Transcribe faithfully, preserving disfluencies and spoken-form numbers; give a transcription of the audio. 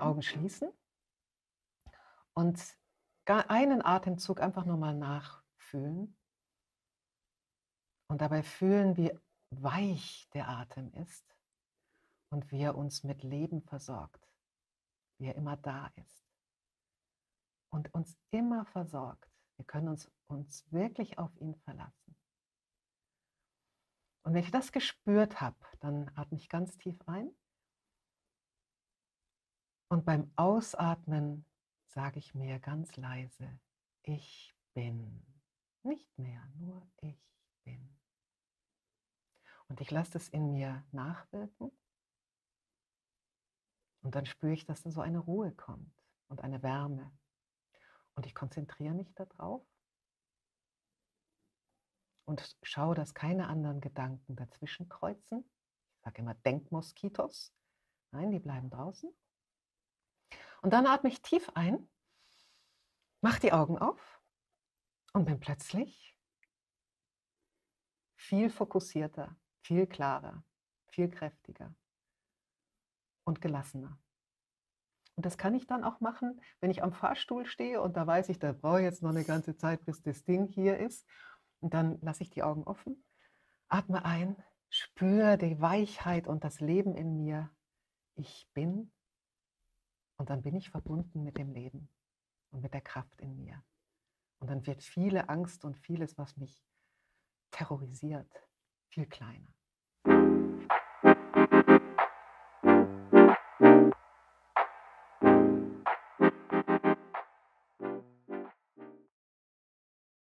Augen schließen und ga einen Atemzug einfach nur mal nachfühlen und dabei fühlen, wie weich der Atem ist und wie er uns mit Leben versorgt, wie er immer da ist und uns immer versorgt. Wir können uns, uns wirklich auf ihn verlassen. Und wenn ich das gespürt habe, dann atme ich ganz tief ein und beim Ausatmen sage ich mir ganz leise, ich bin. Nicht mehr, nur ich bin. Und ich lasse das in mir nachwirken und dann spüre ich, dass da so eine Ruhe kommt und eine Wärme. Und ich konzentriere mich darauf und schaue, dass keine anderen Gedanken dazwischen kreuzen. Ich sage immer Denkmoskitos. Nein, die bleiben draußen. Und dann atme ich tief ein, mache die Augen auf und bin plötzlich viel fokussierter, viel klarer, viel kräftiger und gelassener. Und das kann ich dann auch machen, wenn ich am Fahrstuhl stehe und da weiß ich, da brauche ich jetzt noch eine ganze Zeit, bis das Ding hier ist. Und dann lasse ich die Augen offen, atme ein, spüre die Weichheit und das Leben in mir. Ich bin und dann bin ich verbunden mit dem Leben und mit der Kraft in mir. Und dann wird viele Angst und vieles, was mich terrorisiert, viel kleiner.